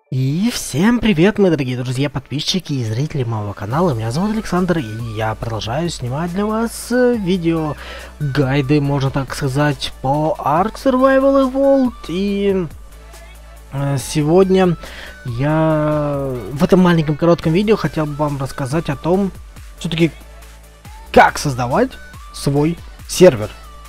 И всем привет, мои дорогие друзья, подписчики и зрители моего канала. Меня зовут Александр, и я продолжаю снимать для вас видео гайды, можно так сказать, по Ark Survival Evolved. И сегодня я в этом маленьком коротком видео хотел бы вам рассказать о том, все-таки как создавать свой сервер.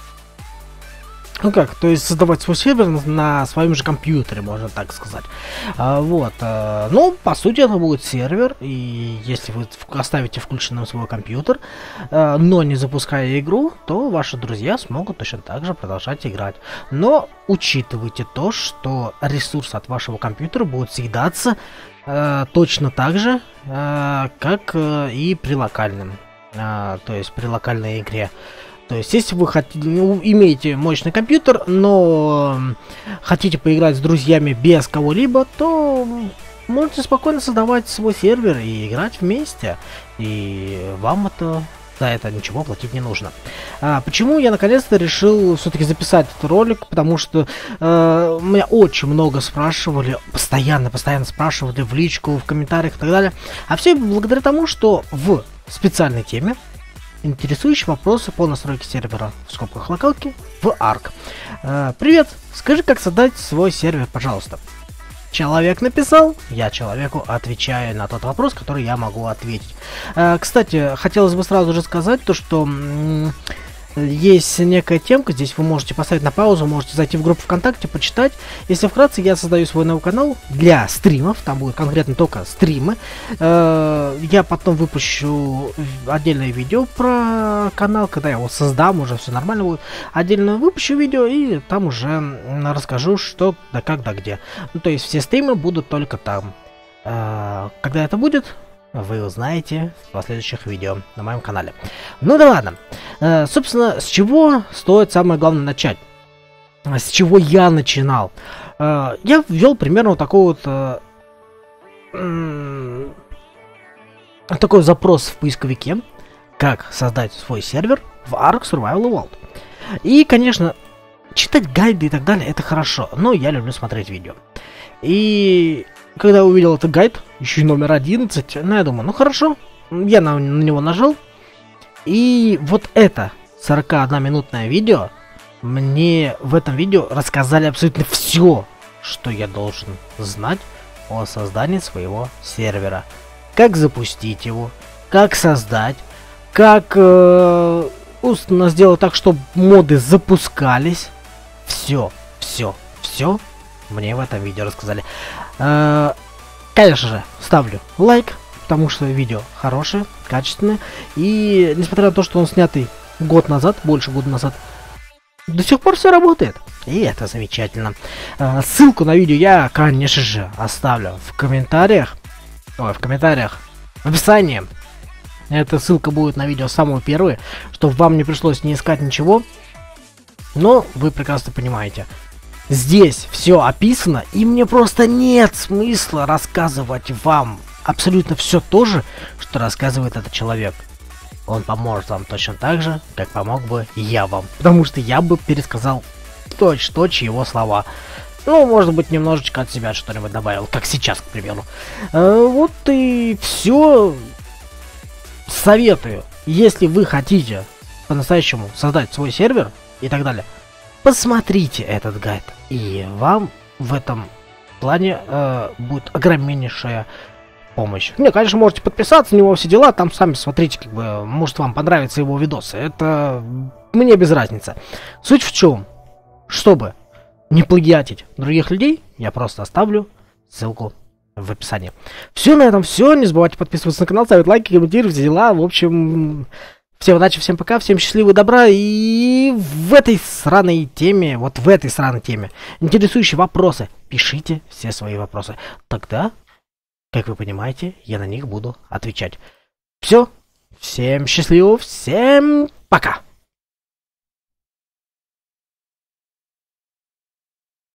Ну как, то есть создавать свой сервер на своем же компьютере, можно так сказать. Ну, по сути, это будет сервер, и если вы оставите включенным свой компьютер, но не запуская игру, то ваши друзья смогут точно так же продолжать играть. Но учитывайте то, что ресурсы от вашего компьютера будут съедаться точно так же, как и при локальном, то есть при локальной игре. То есть, если вы имеете мощный компьютер, но хотите поиграть с друзьями без кого-либо, то можете спокойно создавать свой сервер и играть вместе. И вам за это ничего платить не нужно. Почему я наконец-то решил все-таки записать этот ролик? Потому что меня очень много спрашивали, постоянно спрашивали в личку, в комментариях и так далее. А все благодаря тому, что в специальной теме интересующие вопросы по настройке сервера в скобках локалки в Ark. Привет, скажи, как создать свой сервер, пожалуйста. Человек написал, я человеку отвечаю на тот вопрос, который я могу ответить. Кстати, хотелось бы сразу же сказать то, что есть некая темка, здесь вы можете поставить на паузу, можете зайти в группу ВКонтакте, почитать. Если вкратце, я создаю свой новый канал для стримов, там будет конкретно только стримы. Я потом выпущу отдельное видео про канал, когда я его создам, уже все нормально будет. Отдельно выпущу видео и там уже расскажу, что, да как, да где. Ну, то есть все стримы будут только там. Когда это будет, вы узнаете в последующих видео на моем канале. Ну да ладно. Собственно, с чего стоит самое главное начать? С чего я начинал? Я ввел примерно вот такой вот такой запрос в поисковике, как создать свой сервер в Ark Survival Evolved. И, конечно, читать гайды и так далее, это хорошо, но я люблю смотреть видео. И когда я увидел этот гайд, еще и номер 11, ну я думаю, ну хорошо, я на него нажал. И вот это 41-минутное видео, мне в этом видео рассказали абсолютно все, что я должен знать о создании своего сервера. Как запустить его, как создать, как сделать так, чтобы моды запускались. Все мне в этом видео рассказали. Конечно же, ставлю лайк, потому что видео хорошее, качественное. И несмотря на то, что он снятый год назад, больше года назад, до сих пор все работает. И это замечательно. Ссылку на видео я, конечно же, оставлю в комментариях. В описании. Эта ссылка будет на видео самое первое, чтобы вам не пришлось не искать ничего. Но вы прекрасно понимаете. Здесь все описано, и мне просто нет смысла рассказывать вам абсолютно все то же, что рассказывает этот человек. Он поможет вам точно так же, как помог бы я вам. Потому что я бы пересказал точь-в-точь его слова. Ну, может быть, немножечко от себя что-нибудь добавил, как сейчас, к примеру. Вот и все. Советую, если вы хотите по-настоящему создать свой сервер и так далее, посмотрите этот гайд, и вам в этом плане будет огромнейшая помощь. Не, конечно, можете подписаться на него, все дела, там сами смотрите, как бы, может вам понравятся его видосы, это мне без разницы. Суть в чем, чтобы не плагиатить других людей, я просто оставлю ссылку в описании. Все, на этом все, не забывайте подписываться на канал, ставить лайки, комментировать, все дела, в общем... Всем удачи, всем пока, всем счастливого, добра, и в этой сраной теме, интересующие вопросы, пишите все свои вопросы. Тогда, как вы понимаете, я на них буду отвечать. Все, всем счастливого, всем пока!